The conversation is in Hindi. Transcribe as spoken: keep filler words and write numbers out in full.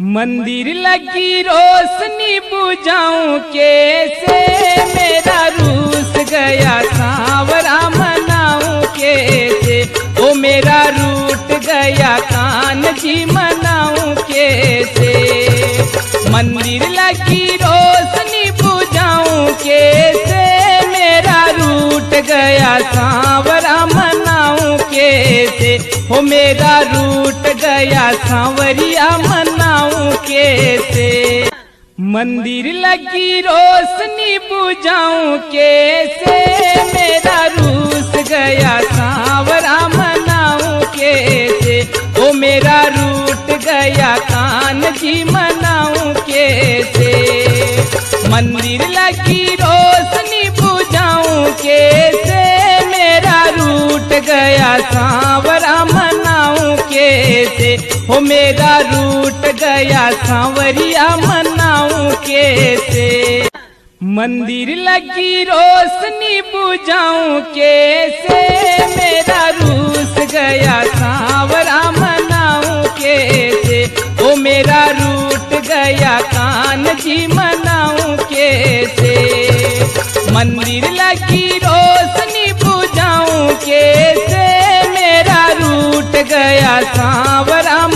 मंदिर लगी रोशनी बुझाऊं कैसे, मेरा रूस गया सांवरा मनाऊं कैसे, ओ मेरा रूट गया कान जी मनाऊं कैसे। मंदिर लगी रोशनी बुझाऊं कैसे, मेरा रूट गया सांवरा मनाऊं कैसे, हो मेरा रूट गया सांवरिया मनाऊं कैसे। मंदिर लगी रोशनी बुझाऊं कैसे, मेरा रूस गया सांवरा मनाऊं कैसे, ओ मेरा रूट गया कान जी मनाऊं कैसे। मंदिर लगी रोशनी बुझाऊं कैसे, मेरा रूट गया सांवरा मनाऊं कैसे, हो मेरा रूट गया सांवरिया मनाऊं कैसे। मंदिर लगी रोशनी बुझाऊं कैसे, मेरा रूस गया सांवरा मनाऊं कैसे, ओ मेरा रूट गया कान जी मनाऊं कैसे। मंदिर लगी रोशनी बुझाऊं कैसे, मेरा रूट गया सांवरा